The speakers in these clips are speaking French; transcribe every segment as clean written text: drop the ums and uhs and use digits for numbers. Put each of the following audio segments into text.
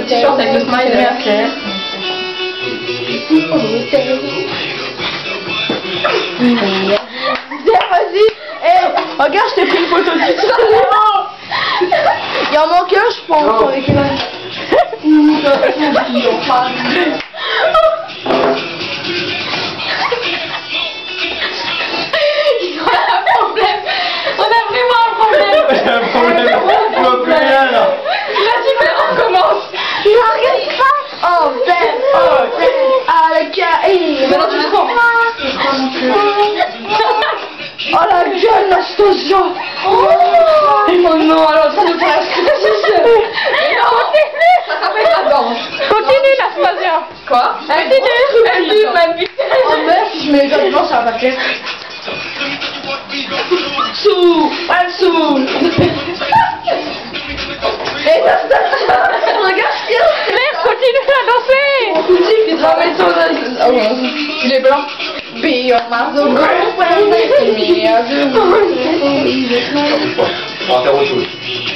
t-shirt avec le smile. Merci. Vas-y. Regarde, je t'ai pris une photo de ça. Il en manque un, je pense, avec la... On a vraiment un problème. J'ai un problème. Je vois plus rien là. Là, super, on commence. Il arrête pas. Oh, ben, Maintenant, tu le prends. oh la gueule, Nastasia. Oh non, alors en train de faire la stress. Mais non, ça s'appelle la danse. Continue, Nastasia. Quoi? Elle ma vie. Oh merde, si je mets les autres blancs, ça va pas plaire. Sous, elle sous. Et Nastasia, regarde ce qu'il y a. Claire, continue à danser. Il est blanc. Be your mother, girlfriend, make me a good On va faire autre chose.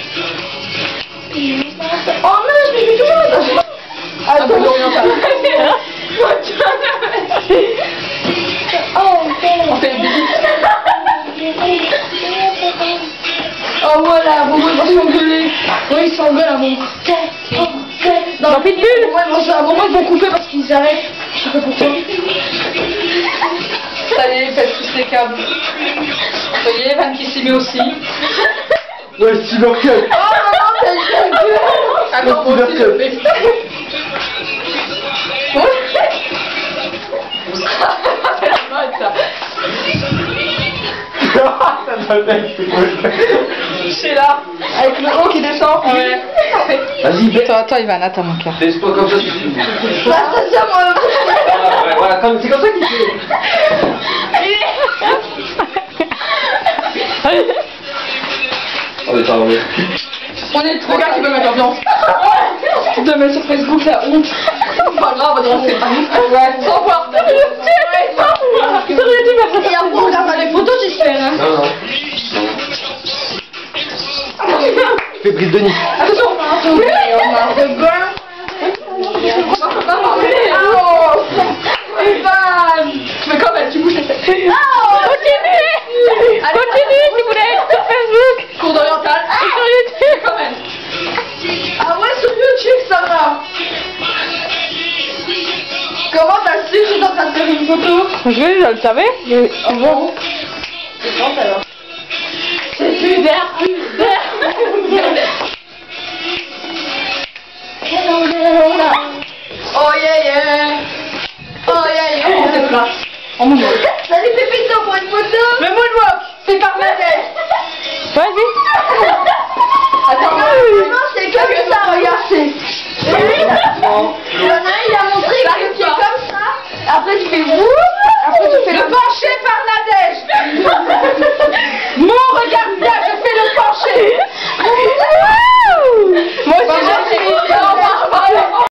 Oh non, je me fais toujours la danse. Un peu d'oriental. Oh, On fait une bise. oh voilà, bon, moi, ils vont s'engueuler. Oui, ils s'engueulent à mon dans le pitbull. Ouais, bon, à un moment, ils vont couper parce qu'ils arrêtent. Je sais pas pourquoi. Ça y est, faites tous les câbles. Ça y est, Van qui s'y met aussi. Ouais, Steven Cut. Oh non, t'as le gueule. Attends, moi aussi je le fais. C'est là, avec le haut qui descend. Ouais. Vas-y, Toi, Ivan, attends mon cœur. fais-toi comme ça si tu veux. Nastasia, moi, Ouais, voilà, c'est comme ça qu'il fait. Oh, mais ça va. On est trois gars qui veulent mettre l'ambiance. De mettre sur Facebook la honte. C'est pas grave, on va danser. Ouais, sans voir. Et après, on regarde pas les photos, j'espère. Hein. Non, non. Fais Brice Denis. Attention. Be your mother, girl. On peut pas parler. Oh, Ivan. Tu fais comme elle, tu bouges les fesses. Continuez. Continuez si vous voulez être sur Facebook. Cours d'oriental. Et sur YouTube. Comme elle. Ah ouais, sur YouTube, ça va. Comment t'as su que j'étais en train de faire une photo? Je le savais. Oh bon. C'est quand alors? C'est super. Oh yeah yeah. Oh yeah yeah. On se place. En moonwalk. Salut Pépito pour une photo. Le moonwalk, c'est par ma tête. Vas-y. Attends, Non, c'est comme ça, regarde, c'est... Il y en a un, il a montré que c'est comme ça. Après, tu fais wouh.